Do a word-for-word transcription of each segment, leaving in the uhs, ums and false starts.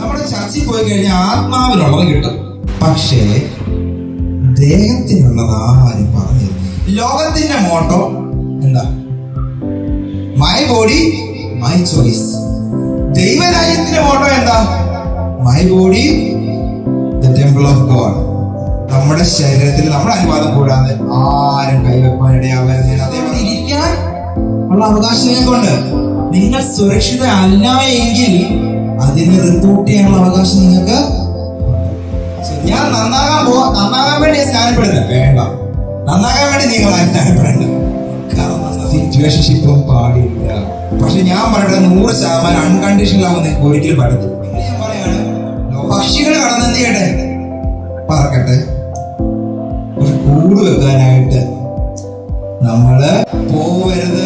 നമ്മുടെ ചർച്ചിൽ പോയി കഴിഞ്ഞാൽ ആത്മാവിനുള്ളത് കിട്ടും, പക്ഷേ ദേഹത്തിനുള്ളത് ആരും പറഞ്ഞു. ലോകത്തിന്റെ മോട്ടോ എന്താ? My body my choice. ദൈവരാജ്യത്തിന്റെ മോട്ടോ എന്താ? My body the temple of God. നമ്മുടെ ശരീരത്തിൽ നമ്മുടെ അനുവാദം കൂടാതെ ആരും കൈവെപ്പാനിടയാവരുത്. അതേപോലെ ഇരിക്കാൻ ഉള്ള അവകാശം നിങ്ങൾക്കുണ്ട്. നിങ്ങൾ സുരക്ഷിത അല്ല എങ്കിൽ അതിന് റിപ്പോർട്ട് ചെയ്യാനുള്ള അവകാശം നിങ്ങൾക്ക്. ഞാൻ നന്നാകാൻ പോവാ, നന്നാകാൻ വേണ്ടി സ്നാനപ്പെടുന്നത് വേണ്ട, നന്നാകാൻ വേണ്ടി നിങ്ങൾ ആരും സ്നാനപ്പെടേണ്ട. കാരണം സിറ്റുവേഷൻഷിപ്പും പാടില്ല. പക്ഷെ ഞാൻ പറയട്ടെ, നൂറ് ശതമാനം അൺകണ്ടീഷണൽ ആവുന്ന ഒരിക്കലും പറ്റത്തില്ല. ഞാൻ പറയാണ്, പക്ഷികൾ കടന്ന് എന്ത് ചെയ്യട്ടെ? പറക്കട്ടെ. പക്ഷെ കൂട് വെക്കാനായിട്ട് നമ്മള് പോവരുത്.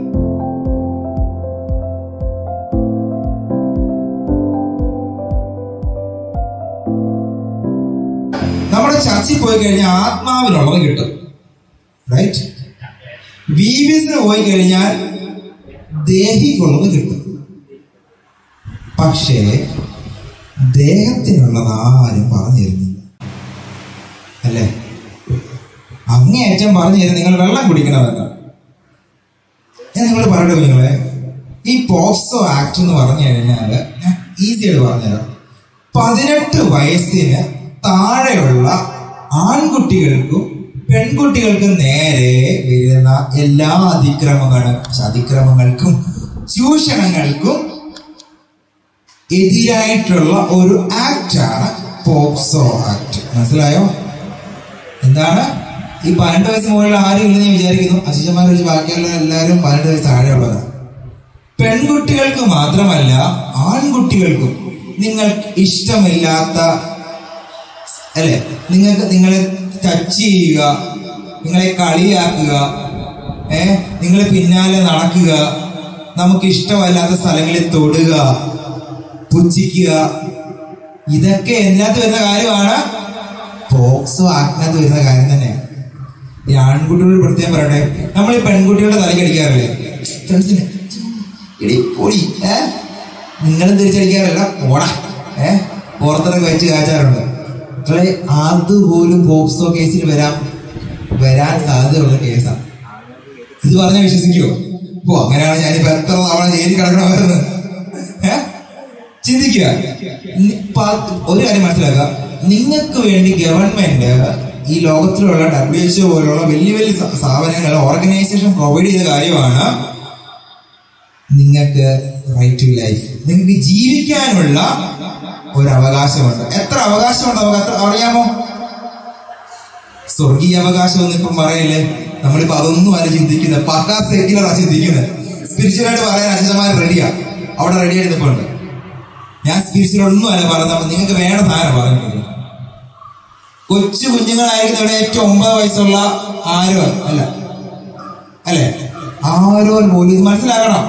നമ്മുടെ ചർച്ചിൽ പോയി കഴിഞ്ഞാൽ ആത്മാവിനുള്ളത് കിട്ടും, റൈറ്റ്? വി ബി എസിന് പോയി കഴിഞ്ഞാൽ ദേഹിക്കുള്ളത് കിട്ടും, പക്ഷേ ദേഹത്തിനുള്ളത് ആരും പറഞ്ഞു തരുന്നില്ല, അല്ലേ? അങ്ങേയറ്റം പറഞ്ഞു തരും നിങ്ങൾ വെള്ളം കുടിക്കണമെന്ന്. ഞാൻ നിങ്ങളോട് പറയട്ടെ നിങ്ങളെ, ഈ പോക്സോ ആക്ട് എന്ന് പറഞ്ഞു കഴിഞ്ഞാല് ഞാൻ ഈസി ആയിട്ട് പറഞ്ഞുതരാം. പതിനെട്ട് വയസ്സിന് താഴെയുള്ള ആൺകുട്ടികൾക്കും പെൺകുട്ടികൾക്കും നേരെ വരുന്ന എല്ലാ അതിക്രമങ്ങളും അതിക്രമങ്ങൾക്കും ചൂഷണങ്ങൾക്കും എതിരായിട്ടുള്ള ഒരു ആക്ടാണ് പോക്സോ ആക്ട്. മനസ്സിലായോ? എന്താണ് ഈ പതിനെട്ട് വയസ്സിന് മുകളിൽ ആരും ഇല്ലെന്ന് വിചാരിക്കുന്നു. അച്ഛന്മാരെ വെച്ച് ബാക്കിയുള്ള എല്ലാവരും പതിനെട്ട് വയസ്സ് താഴെയുള്ളവരാണ്. പെൺകുട്ടികൾക്ക് മാത്രമല്ല ആൺകുട്ടികൾക്കും നിങ്ങൾക്ക് ഇഷ്ടമില്ലാത്ത, അല്ലെ, നിങ്ങൾക്ക് നിങ്ങളെ ടച്ച് ചെയ്യുക, നിങ്ങളെ കളിയാക്കുക, ഏ നിങ്ങളെ പിന്നാലെ നടക്കുക, നമുക്ക് ഇഷ്ടമല്ലാത്ത സ്ഥലങ്ങളിൽ തൊടുക, പുച്ഛിക്കുക, ഇതൊക്കെ ഇതിനകത്ത് വരുന്ന കാര്യമാണ്. പോക്സോ ആക്ടിനകത്ത് വരുന്ന കാര്യം തന്നെയാണ്. ഈ ആൺകുട്ടികളോട് പ്രത്യേകം പറയട്ടെ, നമ്മൾ ഈ പെൺകുട്ടികളുടെ തലയ്ക്ക് അടിക്കാറില്ലേ? ഫ്രണ്ട്സിന് ഇടി പൊടി, ഏ നിങ്ങളും തിരിച്ചടിക്കാറില്ല, ഓടാ, ഏ പുറത്തിറങ്ങി വെച്ച് കാച്ചാറുണ്ട്. അതുപോലും പോക്സോ കേസിൽ വരാൻ വരാൻ സാധ്യതയുള്ള കേസാണ്. ഇത് പറഞ്ഞാൽ വിശ്വസിക്കുവോ? ഓ അങ്ങനെയാണ് ഞാനിപ്പോ എത്ര തവണ ജയിലിൽ കിടക്കണമായിരുന്നു. ഏഹ് ചിന്തിക്കുക. ഒരു കാര്യം മനസ്സിലാക്കുക, നിങ്ങൾക്ക് വേണ്ടി ഗവൺമെന്റ് ഈ ലോകത്തിലുള്ള ഡബ്ല്യു എച്ച് ഒ പോലുള്ള വലിയ വലിയ സ്ഥാപനങ്ങൾ, ഓർഗനൈസേഷൻ പ്രൊവൈഡ് ചെയ്ത കാര്യമാണ് നിങ്ങൾക്ക് റൈറ്റ് ടു ലൈഫ്. നിങ്ങൾക്ക് ജീവിക്കാനുള്ള ഒരു അവകാശമുണ്ട്. എത്ര അവകാശമുണ്ട് നമുക്ക് എത്ര അറിയാമോ? സ്വർഗീയ അവകാശം ഒന്നും ഇപ്പം പറയല്ലേ. നമ്മളിപ്പോ അതൊന്നും അല്ല ചിന്തിക്കുന്നത്, പക്കാ സെക്യുലറാ ചിന്തിക്കുന്നത്. സ്പിരിച്വലായിട്ട് പറയാൻ അച്ഛന്മാർ റെഡിയാ, അവിടെ റെഡി ആയിരുന്നപ്പോണ്ട്. ഞാൻ സ്പിരിച്വൽ ഒന്നും അല്ല പറയുന്നത്, നിങ്ങൾക്ക് വേണ്ട സാധനം പറയുന്നത്. കൊച്ചു കുഞ്ഞുങ്ങളായിരിക്കുന്ന ഇവിടെ ഏറ്റവും ഒമ്പത് വയസ്സുള്ള ആരോ അല്ല അല്ലെ ആരോ പോലും മനസ്സിലാക്കണം.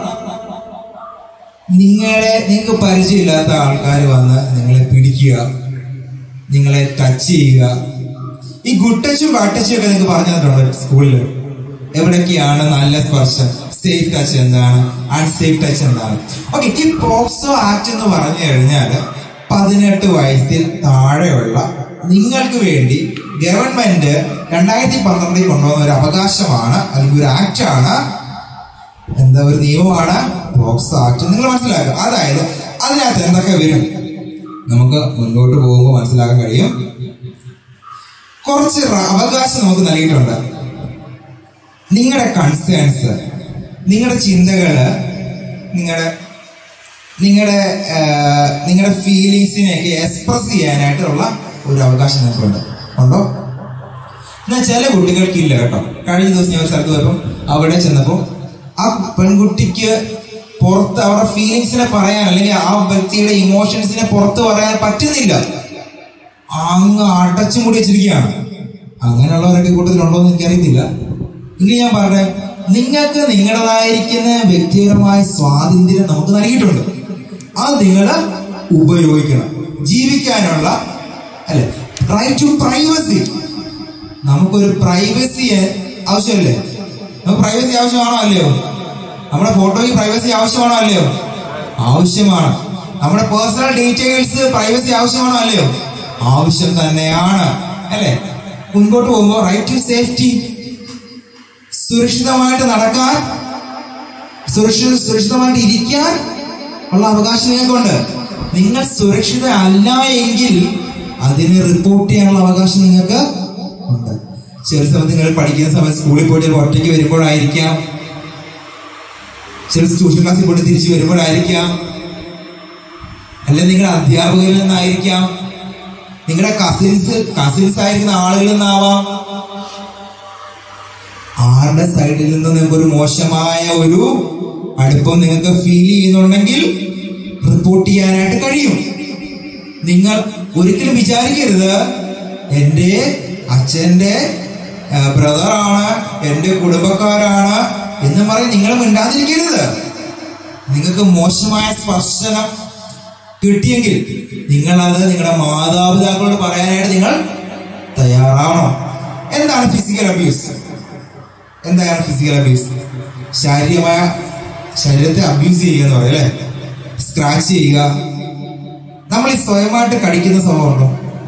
നിങ്ങളെ നിങ്ങൾക്ക് പരിചയമില്ലാത്ത ആൾക്കാർ വന്ന് നിങ്ങളെ പിടിക്കുക, നിങ്ങളെ ടച്ച് ചെയ്യുക. ഈ ഗുഡ് ടച്ചും ബാഡ് ടച്ചും ഒക്കെ നിങ്ങൾക്ക് പറഞ്ഞു തന്നിട്ടുണ്ട് സ്കൂളിൽ. എവിടൊക്കെയാണ് നല്ല സ്പർശം, സേഫ് ടച്ച് എന്താണ്, അൺസേഫ് ടച്ച് എന്താണ്. ഓക്കെ, ഈ പോക്സോ ആക്ട് എന്ന് പറഞ്ഞു കഴിഞ്ഞാൽ പതിനെട്ട് വയസ്സിൽ താഴെയുള്ള നിങ്ങൾക്ക് വേണ്ടി ഗവൺമെന്റ് രണ്ടായിരത്തി പന്ത്രണ്ടിൽ കൊണ്ടുവന്ന ഒരു അവകാശമാണ്, അല്ലെങ്കിൽ ഒരു ആക്ടാണ്, എന്താ ഒരു നിയമമാണ് പോക്സോ ആക്ട്. നിങ്ങൾ മനസ്സിലാക്കുക. അതായത് അതിനകത്ത് എന്തൊക്കെ വരും നമുക്ക് മുന്നോട്ട് പോകുമ്പോൾ മനസ്സിലാക്കാൻ കഴിയും. കുറച്ച് അവകാശം നമുക്ക് നൽകിയിട്ടുണ്ട്. നിങ്ങളുടെ കൺസേൺസ്, നിങ്ങളുടെ ചിന്തകള്, നിങ്ങളുടെ നിങ്ങളുടെ നിങ്ങളുടെ ഫീലിങ്സിനെയൊക്കെ എക്സ്പ്രസ് ചെയ്യാനായിട്ടുള്ള ഒരു അവകാശം നിങ്ങൾക്കുണ്ട്. ഉണ്ടോ? എന്നാൽ ചില കുട്ടികൾക്കില്ല കേട്ടോ. കഴിഞ്ഞ ദിവസം ഞാൻ ഒരു സ്ഥലത്ത് പോയപ്പോൾ അവിടെ ചെന്നപ്പോൾ ആ പെൺകുട്ടിക്ക് പുറത്ത് അവരുടെ ഫീലിങ്സിനെ പറയാൻ, അല്ലെങ്കിൽ ആ വ്യക്തിയുടെ ഇമോഷൻസിനെ പുറത്ത് പറയാൻ പറ്റുന്നില്ല. അങ്ങ് അടച്ചും കൂടി വെച്ചിരിക്കുകയാണ്. അങ്ങനെയുള്ളവരൊക്കെ കൂട്ടത്തിലുണ്ടോ എന്ന് എനിക്കറിയത്തില്ല. എങ്കിൽ ഞാൻ പറഞ്ഞേ, നിങ്ങൾക്ക് നിങ്ങളുടേതായിരിക്കുന്ന വ്യക്തിപരമായ സ്വാതന്ത്ര്യം നമുക്ക് നൽകിയിട്ടുണ്ട്. അത് നിങ്ങൾ ഉപയോഗിക്കണം. ജീവിക്കാനുള്ള, അല്ലെ, റൈറ്റ് ടു പ്രൈവസി. നമുക്കൊരു പ്രൈവസി ആവശ്യമല്ലേ? നമുക്ക് പ്രൈവസി ആവശ്യമാണോ അല്ലയോ? നമ്മുടെ ഫോട്ടോയ്ക്ക് പ്രൈവസി ആവശ്യമാണോ അല്ലയോ? ആവശ്യമാണ്. നമ്മുടെ പേഴ്സണൽ ഡീറ്റെയിൽസ് പ്രൈവസി ആവശ്യമാണോ അല്ലയോ? ആവശ്യം തന്നെയാണ് അല്ലെ? മുൻപോട്ട് പോകുമ്പോൾ റൈറ്റ് ടു സേഫ്റ്റി, സുരക്ഷിതമായിട്ട് നടക്കാൻ, സുരക്ഷിത സുരക്ഷിതമായിട്ട് ഇരിക്കാൻ ഉള്ള അവകാശം നിങ്ങൾക്കുണ്ട്. നിങ്ങൾ സുരക്ഷിത അല്ല എങ്കിൽ അതിനെ റിപ്പോർട്ട് ചെയ്യാനുള്ള അവകാശം നിങ്ങൾക്ക് ഉണ്ട്. ചില സമയത്ത് നിങ്ങൾ പഠിക്കുന്ന സമയത്ത് സ്കൂളിൽ പോയിട്ട് ഒറ്റയ്ക്ക് വരുമ്പോഴായിരിക്കാം, ചില ട്യൂഷൻ ക്ലാസ്സിൽ പോയിട്ട് തിരിച്ചു വരുമ്പോഴായിരിക്കാം, അല്ലെങ്കിൽ നിങ്ങളുടെ അധ്യാപകരിൽ നിന്നായിരിക്കാം, നിങ്ങളുടെ കസിൻസ് കസിൻസ് ആയിരിക്കുന്ന ആളുകളിൽ നിന്നാവാം. ആരുടെ സൈഡിൽ നിന്ന് നിങ്ങൾക്ക് ഒരു മോശമായ ഒരു അടുപ്പം നിങ്ങൾക്ക് ഫീൽ ചെയ്യുന്നുണ്ടെങ്കിൽ റിപ്പോർട്ട് ചെയ്യാനായിട്ട് കഴിയും. നിങ്ങൾ ഒരിക്കലും വിചാരിക്കരുത് എൻ്റെ അച്ഛൻ്റെ ബ്രദറാണ്, എൻ്റെ കുടുംബക്കാരാണ് എന്ന് പറയും നിങ്ങൾ മിണ്ടാതിരിക്കരുത്. നിങ്ങൾക്ക് മോശമായ സ്പർശനം കിട്ടിയെങ്കിൽ നിങ്ങളത് നിങ്ങളുടെ മാതാപിതാക്കളോട് പറയാനായിട്ട് നിങ്ങൾ തയ്യാറാവണം. എന്താണ് ഫിസിക്കൽ അബ്യൂസ്? എന്താണ് ഫിസിക്കൽ അബ്യൂസ്? ശാരീരികമായ ശരീരത്തെ അബ്യൂസ് ചെയ്യുക എന്ന് പറയും അല്ലെ? സ്ക്രാച്ച് ചെയ്യുക. നമ്മൾ ഈ സ്വയമായിട്ട് കടിക്കുന്ന സ്വഭാവമുണ്ടോ?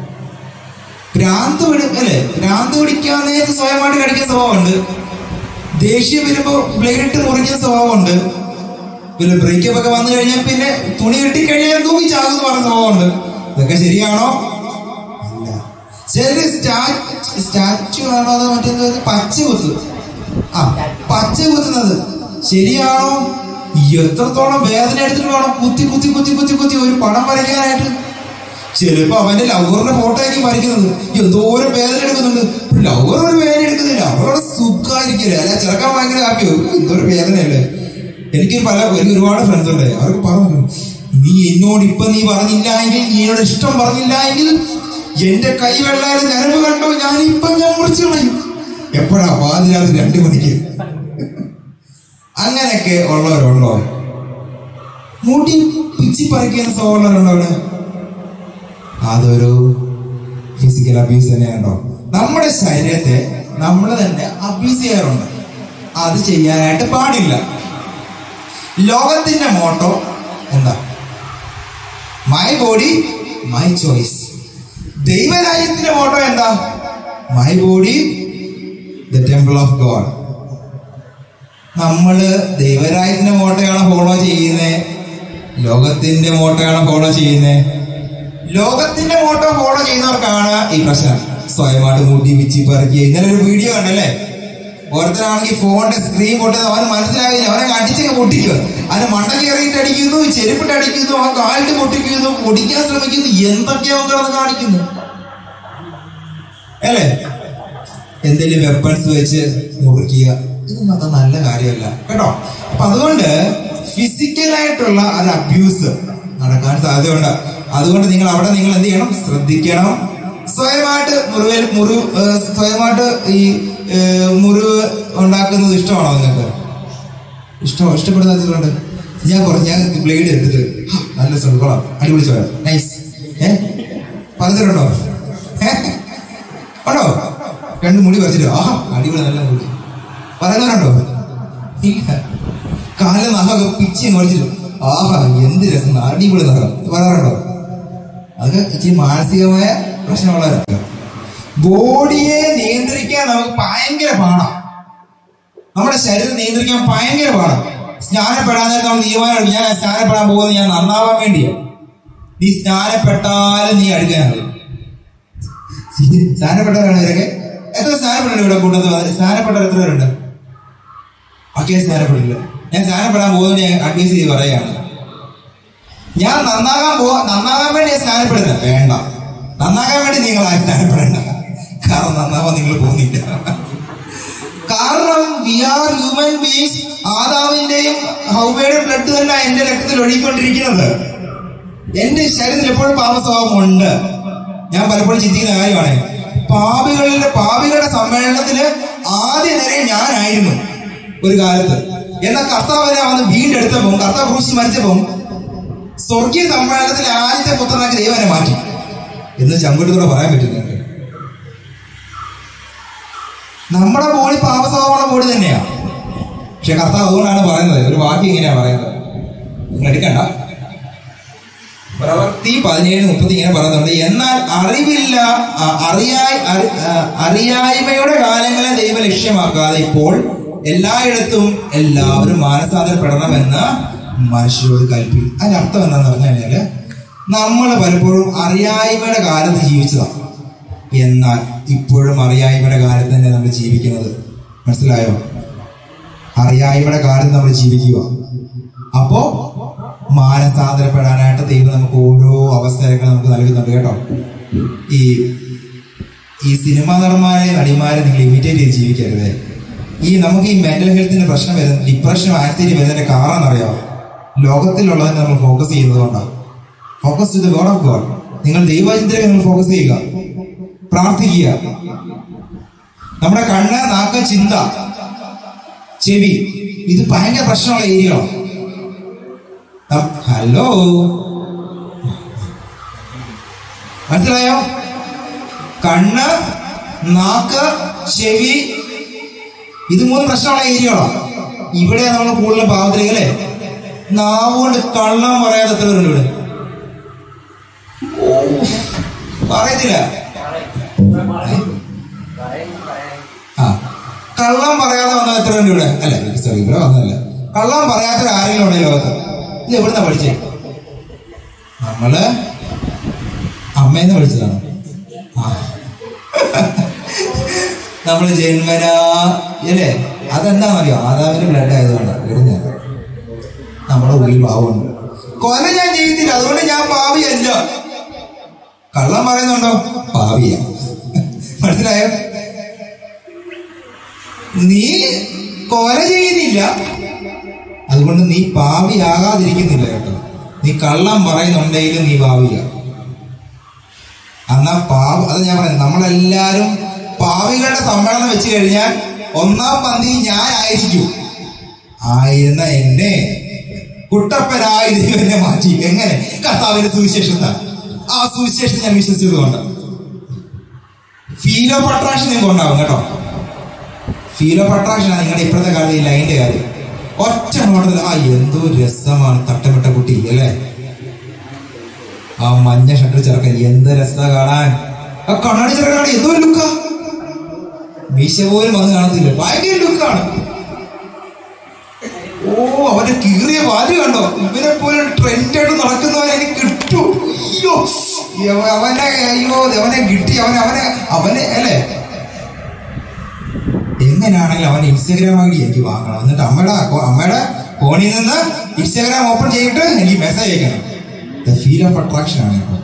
ഭ്രാന്ത് പിടി അല്ലെ? ഭ്രാന്ത് പിടിക്കാൻ നേരത്ത് സ്വയമായിട്ട് കടിക്കുന്ന സ്വഭാവമുണ്ട്. ദേഷ്യം വരുമ്പോ ബ്ലേഡ് ഇട്ട് മുറിക്കുന്ന സ്വഭാവമുണ്ട്. പിന്നെ ബ്രേക്കപ്പ് ഒക്കെ വന്നു കഴിഞ്ഞാൽ പിന്നെ തുണി കെട്ടിക്കഴിഞ്ഞാൽ തൂക്കി ചാകുന്ന പറഞ്ഞ സ്വഭാവമുണ്ട്. ഇതൊക്കെ ശരിയാണോ? അല്ല. ചില സ്റ്റാച്ചു ആണോ അതോ മറ്റേ പച്ച കുത്ത്, ആ പച്ച കുത്തുന്നത് ശരിയാണോ? എത്രത്തോളം വേദന എടുത്തിട്ട് വേണം കുത്തി കുത്തി കുത്തി കുത്തി കുത്തി ഒരു പടം വരയ്ക്കാനായിട്ട്. ചിലപ്പോ അവന്റെ ലവറിന്റെ ഫോട്ടോ ആയിരിക്കും വരയ്ക്കുന്നത്, എന്തോരം വേദന എടുക്കുന്നുണ്ട്. ലവർ ഒരു വേദന എടുക്കുന്നില്ല, അവരോട് സുഖമായിരിക്കില്ല അല്ലെ? ചെറുക്കാൻ ഭയങ്കര ഹാപ്പിയോ, എന്തോരം വേദനയല്ലേ. എനിക്ക് പല എനിക്ക് ഒരുപാട് ഫ്രണ്ട്സ് ഉണ്ട്, അവർക്ക് പറഞ്ഞു നീ എന്നോട് ഇപ്പൊ നീ പറഞ്ഞില്ല എങ്കിൽ, നീ എന്നോട് ഇഷ്ടം പറഞ്ഞില്ല എങ്കിൽ എന്റെ കൈ വെള്ളാതെ ഞരമ്പ് കണ്ടോ ഞാൻ ഇപ്പൊ ഞാൻ മുറിച്ചു കളയും. എപ്പോഴാ? പാതിരാത്രി രണ്ടു മണിക്ക്. അങ്ങനെയൊക്കെ ഉള്ളവരുണ്ടോ? മുടി പിച്ചി പറിക്കുന്ന സ്വഭാവമുള്ളവരുണ്ടോ അവിടെ? അതൊരു ഫിസിക്കൽ അബ്യൂസ് തന്നെയാണോ? നമ്മുടെ ശരീരത്തെ നമ്മൾ തന്നെ അബ്യൂസ് ചെയ്യാറുണ്ട്. അത് ചെയ്യാനായിട്ട് പാടില്ല. ലോകത്തിന്റെ മോട്ടോ എന്താ? My body my choice. ദൈവരാജ്യത്തിന്റെ മോട്ടോ എന്താ? My body the temple of God. നമ്മള് ദൈവരാജ്യത്തിന്റെ മോട്ടോയാണ് ഫോളോ ചെയ്യുന്നത്, ലോകത്തിന്റെ മോട്ടോയാണ് ഫോളോ ചെയ്യുന്നത്? ലോകത്തിന്റെ മോട്ടോ ഫോളോ ചെയ്യുന്നവർക്കാണ് ഈ പ്രശ്നം. സ്വയമായിട്ട് മുടി വിച്ചി പറക്കി. ഇന്നലെ ഒരു വീഡിയോ കണ്ടല്ലേ? ഓരോരുത്തരാണെങ്കിൽ ഫോണിന്റെ സ്ക്രീൻ പൊട്ടുന്നത് അവന് മനസ്സിലാകില്ല, അവനെ അടിച്ചൊക്കെ പൊട്ടിക്കുക. അതിന് മണ്ട കയറിയിട്ട് അടിക്കുന്നു, ചെരുപ്പിട്ട് അടിക്കുന്നു, അവൻ കാലിട്ട് പൊട്ടിക്കുന്നു, പൊടിക്കാൻ ശ്രമിക്കുന്നു, എന്തൊക്കെയാ അവൻ കിടന്ന് കാണിക്കുന്നു അല്ലേ? എന്തെങ്കിലും വെപ്പൺസ് വെച്ച് മുറിക്കുക, ഇതൊന്നും അത്ര നല്ല കാര്യമല്ല കേട്ടോ. അപ്പൊ അതുകൊണ്ട് ഫിസിക്കലായിട്ടുള്ള ഒരു അബ്യൂസ് നടക്കാൻ സാധ്യതയുണ്ട്. അതുകൊണ്ട് നിങ്ങൾ അവിടെ നിങ്ങൾ എന്ത് ചെയ്യണം? ശ്രദ്ധിക്കണം. സ്വയമായിട്ട് മുറിവേൽ മുറിവ് സ്വയമായിട്ട് ഈ മുറിവ് ഉണ്ടാക്കുന്നത് ഇഷ്ടമാണോ നിങ്ങൾക്ക്? ഇഷ്ടമോ? ഇഷ്ടപ്പെടുന്നുണ്ട്. ഞാൻ കുറച്ച് ഞാൻ ബ്ലേഡ് എടുത്തിട്ട് നല്ല ശ്രമിക്കോളാം, അടിപൊളി ചോര നൈസ് ഏ പറഞ്ഞിട്ടുണ്ടോ? ഉണ്ടോ? രണ്ട് മുടി പറിച്ചിട്ട് ആഹാ അടിപൊളി നല്ല മുടി പറയുന്നവരുണ്ടോ? ഇല്ല. കാല നഖമൊക്കെ പിച്ചി കുറച്ചിട്ട് ആഹാ എന്ത് രസം, അടിപൊളി നഖം പറയാറുണ്ടോ? അതൊക്കെ ഇച്ചിരി മാനസികമായ പ്രശ്നമുള്ളവരൊക്കെ. ബോഡിയെ നിയന്ത്രിക്കാൻ നമുക്ക് ഭയങ്കര പാടാണ്. നമ്മുടെ ശരീരം നിയന്ത്രിക്കാൻ ഭയങ്കര പാടാണ്. സ്നാനപ്പെടാൻ നേരത്തെ നമ്മൾ തീരുമാനം, ഞാൻ സ്നാനപ്പെടാൻ പോകുന്നത് ഞാൻ നന്നാവാൻ വേണ്ടിയാണ്. നീ സ്നാനപ്പെട്ടാലും നീ അടുക്കാനാകും. സ്നാനപ്പെട്ടവരാണ് ഇവരൊക്കെ. എത്ര സ്നാനപ്പെട്ടുണ്ട് ഇവിടെ കൂട്ടത്തിൽ? സ്നാനപ്പെട്ടവർ എത്ര പേരുണ്ട്? ഒക്കെ സ്നാനപ്പെട്ടില്ല. ഞാൻ സ്നാനപ്പെടാൻ പോകുന്നത് ഞാൻ അഡ്വൈസ് ചെയ്ത് പറയുകയാണ്. ഞാൻ നന്നാകാൻ പോ നന്നാകാൻ വേണ്ടി ഞാൻ സ്നാനപ്പെടുന്നത് വേണ്ട. നന്നാകാൻ വേണ്ടി നിങ്ങൾ ആ സ്നാനപ്പെടേണ്ട. കാരണം നന്നാവാൻ നിങ്ങൾ പോകുന്നില്ല. കാരണം വി ആർ ഹ്യൂമൻ ബീങ്സ്. ആദാമിന്റെയും ഹൗവയുടെയും ബ്ലഡ് തന്നെ എന്റെ രക്തത്തിൽ ഒഴുകിക്കൊണ്ടിരിക്കുന്നത്. എന്റെ ശരീരത്തിൽ എപ്പോഴും പാപസ്വഭാവമുണ്ട്. ഞാൻ പലപ്പോഴും ചിന്തിക്കുന്ന കാര്യമാണ്, പാപികളിലെ പാപികളുടെ സമ്മേളനത്തില് ആദ്യ നിരയിൽ ഞാനായിരുന്നു ഒരു കാലത്ത്. എന്നാൽ കർത്താവിനെ വന്ന് വീണ്ടെടുത്തപ്പോ, കർത്താവ് ക്രൂശിൽ മരിച്ചപ്പോ സ്വർഗീയ സമ്മേളനത്തിലെ ആദ്യത്തെ പുത്രനാക്കി ദൈവനെ മാറ്റി എന്ന് ചങ്കുട്ടിലൂടെ പറയാൻ പറ്റുന്നുണ്ട്. നമ്മുടെ ബോഡി പാപസ്വഭാവമുള്ള ബോഡി തന്നെയാണ്. പക്ഷെ കർത്താവ് അതുകൊണ്ടാണ് പറയുന്നത്, ഒരു വാക്യം ഇങ്ങനെയാ പറയുന്നത്, നിങ്ങൾ എടുക്കണ്ട. പ്രവൃത്തി പതിനേഴ് മുപ്പത്തി ഇങ്ങനെ പറയുന്നുണ്ട്, എന്നാൽ അറിവില്ല അറിയായി അറിയായ്മയുടെ കാലങ്ങളെ ദൈവം ലക്ഷ്യമാക്കാതെ ഇപ്പോൾ എല്ലായിടത്തും എല്ലാവരും മാനസാന്തരപ്പെടണമെന്ന് മനുഷ്യരോട് കൽപ്പിക്കും. അതിന്റെ അർത്ഥം എന്താന്ന് പറഞ്ഞു കഴിഞ്ഞാല്, നമ്മൾ പലപ്പോഴും അറിയായ്മയുടെ കാലത്ത് ജീവിച്ചതാണ്, എന്നാൽ ഇപ്പോഴും അറിയായ്മയുടെ കാലത്ത് തന്നെ നമ്മൾ ജീവിക്കുന്നത്. മനസ്സിലായോ? അറിയായ്മയുടെ കാലത്ത് നമ്മൾ ജീവിക്കുക. അപ്പോ മാനസാന്തരപ്പെടാനായിട്ട് ദൈവം നമുക്ക് ഓരോ അവസരങ്ങൾ നമുക്ക് നൽകുന്നുണ്ട് കേട്ടോ. ഈ ഈ സിനിമാ നടന്മാരെ നടിമാരെ നിങ്ങൾ ഇമിറ്റേറ്റ് ചെയ്ത് ജീവിക്കരുത്. ഈ നമുക്ക് ഈ മെന്റൽ ഹെൽത്തിന്റെ പ്രശ്നം വരുന്ന, ഡിപ്രഷനും ആൻസൈറ്റി വരുന്നതിന്റെ കാരണം എന്നറിയാം, ലോകത്തിലുള്ളതിനെ നമ്മൾ ഫോക്കസ് ചെയ്യുന്നത് കൊണ്ടാണ്. Focus to the God of God. നിങ്ങൾ ദൈവചിന്തയിലേക്ക് നിങ്ങൾ ഫോക്കസ് ചെയ്യുക, പ്രാർത്ഥിക്കുക. നമ്മുടെ കണ്ണ്, നാക്ക്, ചിന്ത, ചെവി, ഇത് ഭയങ്കര പ്രശ്നമുള്ള ഏരിയകളാണ്. ഹലോ, മനസ്സിലായോ? കണ്ണ്, നാക്ക്, ചെവി, ഇത് മൂന്ന് പ്രശ്നമുള്ള ഏരിയകളാണ്. ഇവിടെ നമ്മൾ കൂടുതലും പാവത്തിലേക്ക് അല്ലേ, നാവുകൊണ്ട് കള്ളം പറയാതെ എത്ര പേരുണ്ട് ഇവിടെ? പറയത്തില്ല. ആ കള്ളം പറയാതെ വന്ന എത്ര പേരുണ്ട് ഇവിടെ? അല്ല സോറി, ഇവിടെ വന്നതല്ല. കള്ളം പറയാത്ത ആരെങ്കിലും ഉണ്ടോ ലോകത്ത്? ഇത് എവിടുന്നാ പഠിച്ചേ? നമ്മള് അമ്മേന്ന് പഠിച്ചതാണ്. ആ നമ്മള് ജന്മനാ അല്ലേ? അതെന്താണെന്നറിയോ? ആദാമിന്റെ ബ്ലഡ് ആയതുകൊണ്ട് വരുന്നത്. നമ്മുടെ ഉള്ളിൽ പാവമുണ്ട്. കൊല ഞാൻ ചെയ്തില്ല, അതുകൊണ്ട് ഞാൻ പാവിയല്ല. കള്ളം പറയുന്നുണ്ടോ? പാവിയ. മനസ്സിലായോ? നീ കൊല ചെയ്യുന്നില്ല, അതുകൊണ്ട് നീ പാവിയാകാതിരിക്കുന്നില്ല കേട്ടോ. നീ കള്ളം പറയുന്നുണ്ടെങ്കിലും നീ പാവിയ. എന്നാ പാവ അത് ഞാൻ പറയുന്നത്, നമ്മളെല്ലാരും പാവികളുടെ സമ്മേളനം വെച്ച് കഴിഞ്ഞാൽ ഒന്നാം പന്തി ഞാനായിരിക്കും. ആയിരുന്ന എന്നെ കുട്ടപ്പനായി ദൈവം എന്നെ മാറ്റി. എങ്ങനെ? കർത്താവിന്റെ സുവിശേഷത. ആ സുവിശേഷത്തെ ഞാൻ വിശ്വസിച്ചതുകൊണ്ട് ഫീൽ ഓഫ് അട്രാക്ഷൻ നിങ്ങൾക്ക് ഉണ്ടാവും കേട്ടോ. ഫീൽ ഓഫ് അട്രാക്ഷൻ ആണ് നിങ്ങളുടെ ഇപ്പോഴത്തെ കാലത്ത് ഈ ലൈൻ്റെ കാര്യം. ഒറ്റ നോട്ടത്തിൽ ആ എന്തോ രസമാണ് തട്ടമിട്ട കുട്ടി അല്ലേ, ആ മഞ്ഞ ഷർട്ട് ചെറുക്കൻ എന്ത് രസ കാണാൻ. ആ കണ്ണാടി ചെറുക്കനാണ് എന്തോ ലുക്കാ, മീശ പോലും വന്ന് കാണത്തില്ല, ഭയങ്കര ലുക്കാണ്. ഓ അവന്റെ കീറിയ വാല് കണ്ടോ, ഇവനെ പോലെ ട്രെൻഡായിട്ട് നടക്കുന്നവനെ എനിക്ക് കിട്ടൂ. അയ്യോ അവനെ അയ്യോ അവനെ കിട്ടി, അവനെ അവനെ അവനെ അല്ലേ. എങ്ങനെയാണെങ്കിലും അവൻ ഇൻസ്റ്റാഗ്രാം ഐ ഡി എനിക്ക് വാങ്ങണം, എന്നിട്ട് അമ്മയുടെ അമ്മയുടെ ഫോണിൽ നിന്ന് ഇൻസ്റ്റാഗ്രാം ഓപ്പൺ ചെയ്തിട്ട് എനിക്ക് മെസ്സേജ് അയക്കണം. ഫീൽ ഓഫ് അട്രാക്ഷൻ ആണ് കേട്ടോ.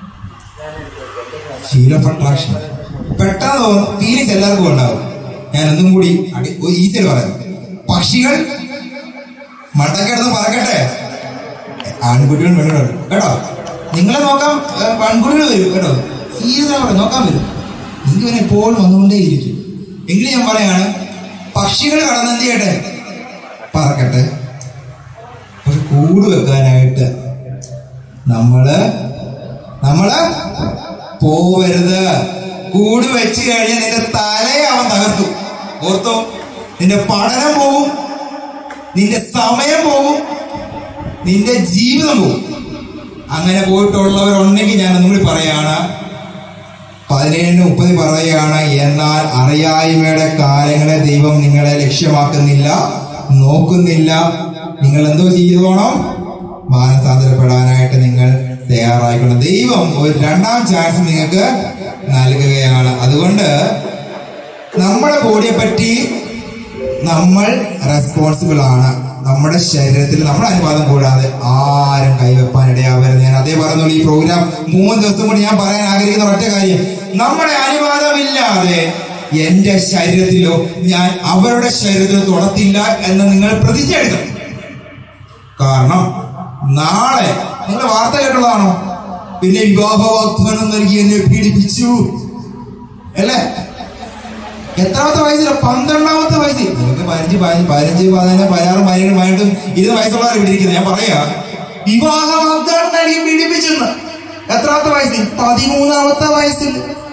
ഫീൽ ഓഫ് അട്രാക്ഷൻ പെട്ടെന്ന് തോന്നും. ഫീലിങ്സ് എല്ലാവർക്കും ഉണ്ടാവും. ഞാൻ ഒന്നും കൂടി ഈസിയിൽ പറയാം. പക്ഷികൾ മണ്ടക്കെടുത്ത് പറക്കട്ടെ, ആൺകുട്ടികൾ പെണ്ണുകൾ കേട്ടോ. നിങ്ങളെ നോക്കാം, പെൺകുട്ടികൾ വരും കേട്ടോ. സീരിയസ് പറയാം, നോക്കാൻ വരും. നിങ്ങൾക്ക് ഇവനെ എപ്പോഴും വന്നുകൊണ്ടേ ഇരിക്കും. എങ്കിലും ഞാൻ പറയാണ്, പക്ഷികൾ കടന്നെന്ത് ചെയ്യട്ടെ, പറക്കട്ടെ. പക്ഷെ കൂട് വെക്കാനായിട്ട് നമ്മള് നമ്മള് പോവരുത്. കൂട് വെച്ച് കഴിഞ്ഞാൽ നിന്റെ തലയെ അവൻ തകർത്തു. ഓർത്തോ, നിന്റെ പഠനം പോവും, നിന്റെ സമയം പോവും, നിന്റെ ജീവിതം പോവും. അങ്ങനെ പോയിട്ടുള്ളവരുണ്ടെങ്കിൽ ഞാൻ ഒന്നും കൂടി പറയാണ്, പതിനേഴിന് മുപ്പത് പറയുകയാണ്, എന്നാൽ അറിയായ്മയുടെ കാലങ്ങളെ ദൈവം നിങ്ങളെ ലക്ഷ്യമാക്കുന്നില്ല, നോക്കുന്നില്ല. നിങ്ങൾ എന്തോ ചെയ്തോണം? മാനസാന്തരപ്പെടാനായിട്ട് നിങ്ങൾ തയ്യാറായിക്കണം. ദൈവം ഒരു രണ്ടാം ചാൻസ് നിങ്ങൾക്ക് നൽകുകയാണ്. അതുകൊണ്ട് നമ്മുടെ ബോഡിയെ പറ്റി നമ്മൾ റെസ്പോൺസിബിൾ ആണ്. നമ്മുടെ ശരീരത്തിൽ നമ്മുടെ അനുവാദം കൂടാതെ ആരും കൈവെപ്പാൻ ഇടയാവരുത്. ഞാൻ അതേ പറയുന്നുള്ളൂ. ഈ പ്രോഗ്രാം മൂന്ന് ദിവസം കൂടി ഞാൻ പറയാൻ ആഗ്രഹിക്കുന്ന ഒറ്റ കാര്യം, നമ്മുടെ അനുവാദമില്ലാതെ എന്റെ ശരീരത്തിലോ ഞാൻ അവരുടെ ശരീരത്തിലോ തൊടത്തില്ല എന്ന് നിങ്ങൾ പ്രതിജ്ഞ എടുക്കണം. കാരണം നാളെ നിങ്ങൾ വാർത്ത കേട്ടുള്ളതാണോ? പിന്നെ വിവാഹ വാഗ്ദാനം നൽകി എന്നെ പീഡിപ്പിച്ചു അല്ലേ? എത്രാമത്തെ വയസ്സില? പന്ത്രണ്ടാമത്തെ വയസ്സിൽ. നിങ്ങൾക്ക് പതിനഞ്ച് പതിനഞ്ച് പതിനഞ്ച് പതിനാറ് പതിനേഴുമായിട്ടും ഇരുപത് വയസ്സുള്ളവരെ പിടിക്കുന്നത്. ഞാൻ പറയാ, വിവാഹ വാഗ്ദാനം നൽകി പീഡിപ്പിച്ചെന്ന്. എത്രാമത്തെ വയസ്സിൽ? പതിമൂന്നാമത്തെ വയസ്സിൽ.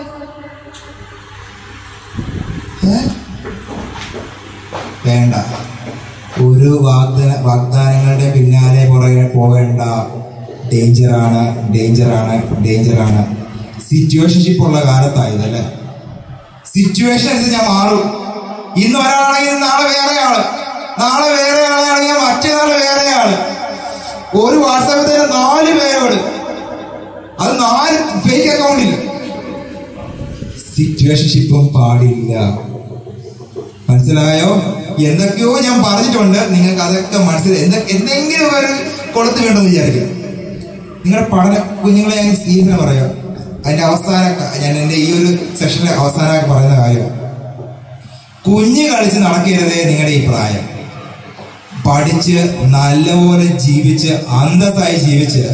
വേണ്ട, ഒരു വാഗ്ദാന വാഗ്ദാനങ്ങളുടെ പിന്നാലെ പുറകെ പോകേണ്ട. ഡേഞ്ചറാണ്, ഡേഞ്ചറാണ്, ഡേഞ്ചറാണ്. സിറ്റുവേഷൻഷിപ്പ് ഉള്ള കാലത്തായതല്ലേ. സിറ്റുവേഷൻ അനുസരിച്ച് ഞാൻ മാറും. ഇന്ന് ഒരാളാണെങ്കിൽ നാളെ വേറെ ആള്, നാളെ വേറെ ആളാണെങ്കിൽ മറ്റേ നാളെ വേറെ ആള്. ഒരു വാട്സാപ്പിൽ തന്നെ നാല് പേരോട്, അത് നാല് ഫേക്ക് അക്കൗണ്ടില്ല. സിറ്റുവേഷൻഷിപ്പും പാടില്ല. മനസ്സിലായോ? എന്തൊക്കെയോ ഞാൻ പറഞ്ഞിട്ടുണ്ട്, നിങ്ങൾക്ക് അതൊക്കെ മനസ്സിലായി. എന്തൊ എന്തെങ്കിലും ഒരു കൊളുത്ത് വേണ്ടെന്ന് വിചാരിക്കും. നിങ്ങളുടെ പഠന കുഞ്ഞുങ്ങളെ ഞാൻ സീരിയസ് പറയാം. അതിന്റെ അവസാന ഞാൻ എന്റെ ഈ ഒരു സെഷനിലെ അവസാനമായി പറയുന്ന കാര്യം, കുഞ്ഞ് കളിച്ച് നടക്കരുതേ നിങ്ങളുടെ ഈ പ്രായം. പഠിച്ച് നല്ലപോലെ ജീവിച്ച് അന്തസ്സായി ജീവിച്ച്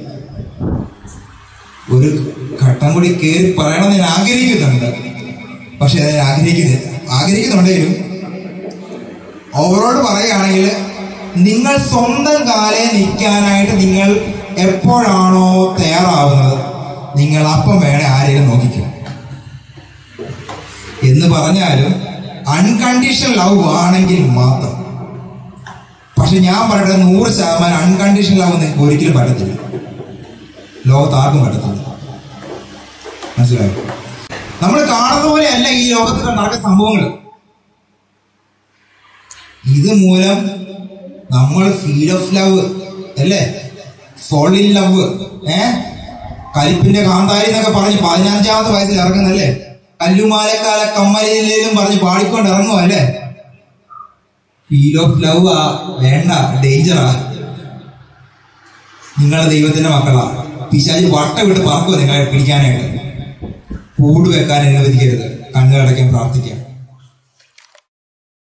ഒരു ഘട്ടം കൂടി കയറി പറയണമെന്ന് ഞാൻ ആഗ്രഹിക്കുന്നുണ്ട്. പക്ഷെ അത് ആഗ്രഹിക്കുന്നില്ല ആഗ്രഹിക്കുന്നുണ്ടെങ്കിലും ഓവറോൾ പറയുകയാണെങ്കിൽ, നിങ്ങൾ സ്വന്തം കാലേ നിൽക്കാനായിട്ട് നിങ്ങൾ എപ്പോഴാണോ തയ്യാറാവുന്നത്, നിങ്ങൾ അപ്പം വേണേ ആരെയും നോക്കിക്കും. എന്ന് പറഞ്ഞാലും അൺകണ്ടീഷണൽ ലവ് ആണെങ്കിൽ മാത്രം. പക്ഷെ ഞാൻ പറയട്ടെ, നൂറ് ശതമാനം അൺകണ്ടീഷണൽ ലവ് നിങ്ങൾക്ക് ഒരിക്കലും പറ്റത്തില്ല. ലോകത്ത് ആർക്കും പറ്റത്തില്ല. മനസ്സിലായോ? നമ്മൾ കാണുന്ന പോലെയല്ല ഈ ലോകത്തിൽ നടക്കുന്ന സംഭവങ്ങൾ. ഇത് മൂലം നമ്മൾ ഫീൽ ഓഫ് ലവ് അല്ലേ, ഫോൾ ഇൻ ലവ്, ഏ കലിപ്പിന്റെ കാന്താരി എന്നൊക്കെ പറഞ്ഞ് പതിനഞ്ചാമത്തെ വയസ്സിൽ ഇറങ്ങുന്നല്ലേ, കല്ലുമാലക്കാല കമ്മലിലും പറഞ്ഞ് പാടിക്കൊണ്ട് ഇറങ്ങും അല്ലേ. ഫീൽ ഓഫ് ലവ് ആ വേണ്ട, ഡേഞ്ചറാ. നിങ്ങളെ ദൈവത്തിന്റെ മക്കളാ. പിശാചി വട്ട വിട്ട് പറക്കുമോ നിങ്ങളെ പിടിക്കാനായിട്ട്. കൂട് വെക്കാൻ അനുവദിക്കരുത്. കണ്ണുകളടയ്ക്കാൻ പ്രാർത്ഥിക്കാം.